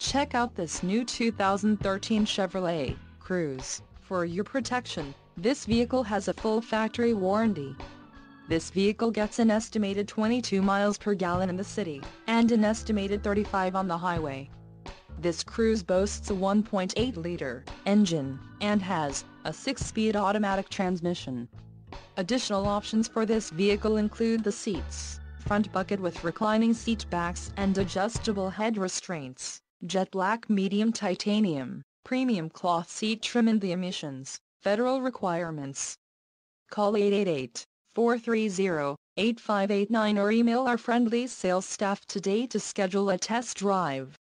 Check out this new 2013 Chevrolet Cruze. For your protection, this vehicle has a full factory warranty. This vehicle gets an estimated 22 miles per gallon in the city, and an estimated 35 on the highway. This Cruze boasts a 1.8-liter engine, and has a 6-speed automatic transmission. Additional options for this vehicle include the seats, front bucket with reclining seat backs and adjustable head restraints, jet black medium titanium, premium cloth seat trim and the emissions, federal requirements. Call 888-430-8589 or email our friendly sales staff today to schedule a test drive.